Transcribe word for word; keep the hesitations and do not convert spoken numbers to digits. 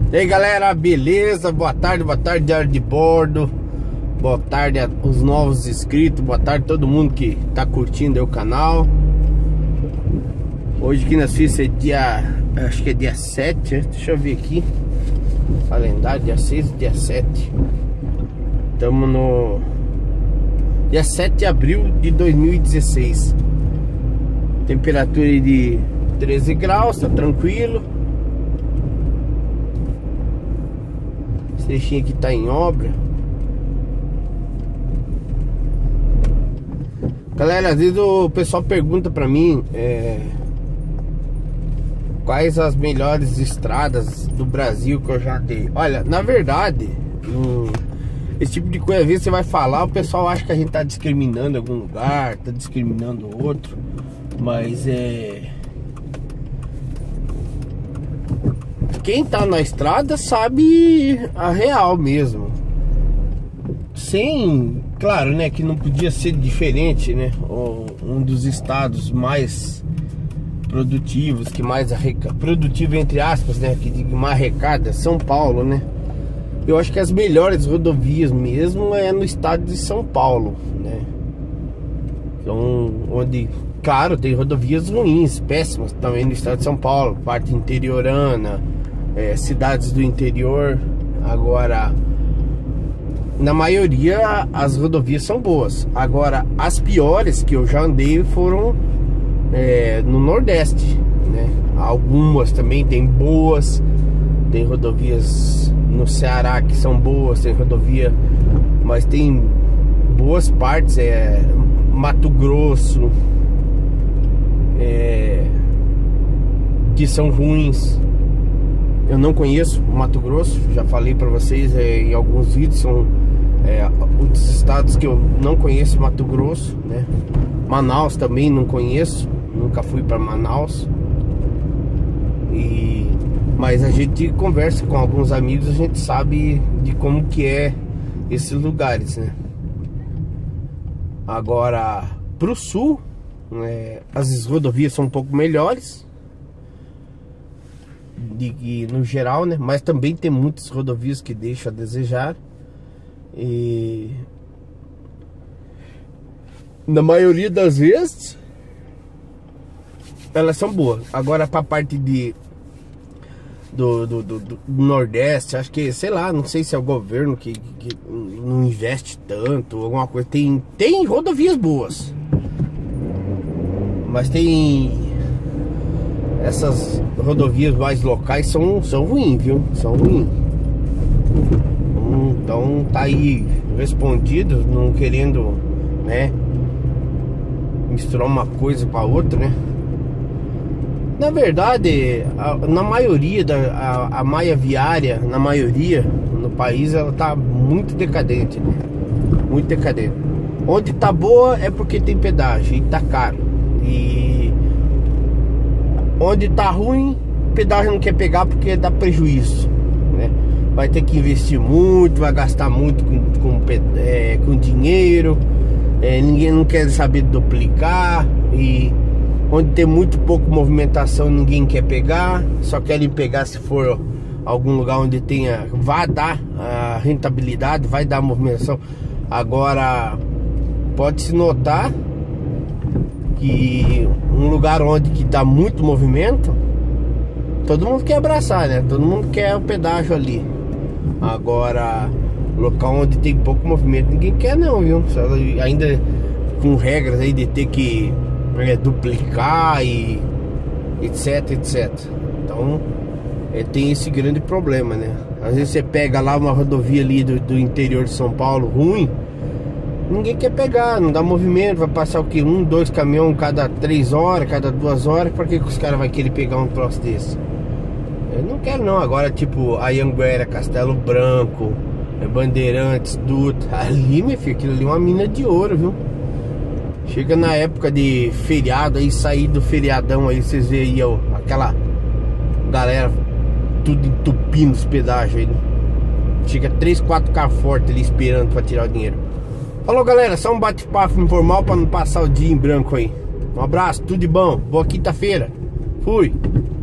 E aí galera, beleza? Boa tarde, boa tarde, diário de bordo. Boa tarde aos novos inscritos. Boa tarde a todo mundo que tá curtindo aí o canal. Hoje aqui na Suíça é dia, acho que é dia sete, deixa eu ver aqui calendário, dia seis e dia sete. Estamos no dia sete de abril de dois mil e dezesseis. Temperatura de treze graus, tá tranquilo. Esse trechinho aqui tá em obra. Galera, às vezes o pessoal pergunta pra mim é, quais as melhores estradas do Brasil que eu já andei. Olha, na verdade, hum, esse tipo de coisa, às vezes você vai falar, o pessoal acha que a gente tá discriminando algum lugar, tá discriminando outro. Mas é... quem tá na estrada sabe a real mesmo. Sem... Claro, né, que não podia ser diferente, né? Um dos estados mais produtivos, que mais arrecada, produtivo entre aspas, né, que mais arrecada, São Paulo, né? Eu acho que as melhores rodovias mesmo é no estado de São Paulo, né? Então, onde, claro, tem rodovias ruins, péssimas também no estado de São Paulo, parte interiorana, é, cidades do interior. Agora, na maioria as rodovias são boas. Agora, as piores que eu já andei foram é, no Nordeste, né? Algumas também tem boas. Tem rodovias no Ceará que são boas, tem rodovia, mas tem boas partes, é Mato Grosso, é, que são ruins. Eu não conheço Mato Grosso, já falei pra vocês é, em alguns vídeos, são é, os estados que eu não conheço. Mato Grosso, né? Manaus também não conheço, nunca fui pra Manaus. E mas a gente conversa com alguns amigos, a gente sabe de como que é esses lugares, né? Agora, pro sul, é, as rodovias são um pouco melhores, de, de, no geral, né? Mas também tem muitas rodovias que deixam a desejar. E na maioria das vezes elas são boas. Agora, pra parte de Do, do, do, do Nordeste, acho que, sei lá, não sei se é o governo que, que não investe tanto, alguma coisa. Tem, tem rodovias boas, mas tem essas rodovias mais locais são, são ruins, viu? São ruins. Então tá aí respondido, não querendo, né, misturar uma coisa com a outra, né? Na verdade, a, na maioria da a, a malha viária, na maioria no país, ela tá muito decadente, né? Muito decadente. Onde tá boa é porque tem pedágio e tá caro. E onde tá ruim, o pedágio não quer pegar porque dá prejuízo, né? Vai ter que investir muito, vai gastar muito com, com, é, com dinheiro, é, ninguém não quer saber de duplicar. E onde tem muito pouco movimentação, ninguém quer pegar, só querem pegar se for algum lugar onde tenha, vai dar a rentabilidade, vai dar a movimentação. Agora, pode-se notar que um lugar onde que dá muito movimento, todo mundo quer abraçar, né? Todo mundo quer o pedágio ali. Agora, local onde tem pouco movimento, ninguém quer não, viu? Só ainda com regras aí de ter que É, duplicar e etc, etc. Então é, tem esse grande problema, né? Às vezes você pega lá uma rodovia ali do, do interior de São Paulo ruim, ninguém quer pegar, não dá movimento, vai passar o que? Um, dois caminhões cada três horas, cada duas horas. Pra que, que os caras vão querer pegar um troço desse? Eu não quero não. Agora tipo Anhanguera, Castelo Branco, Bandeirantes, Dutra, ali, meu filho, aquilo ali é uma mina de ouro, viu? Chega na época de feriado aí, sair do feriadão aí, vocês veem aí, ó, aquela galera tudo entupindo os pedágios aí, né? Chega três, quatro carros fortes ali esperando pra tirar o dinheiro. Falou galera, só um bate-papo informal pra não passar o dia em branco aí. Um abraço, tudo de bom, boa quinta-feira. Fui.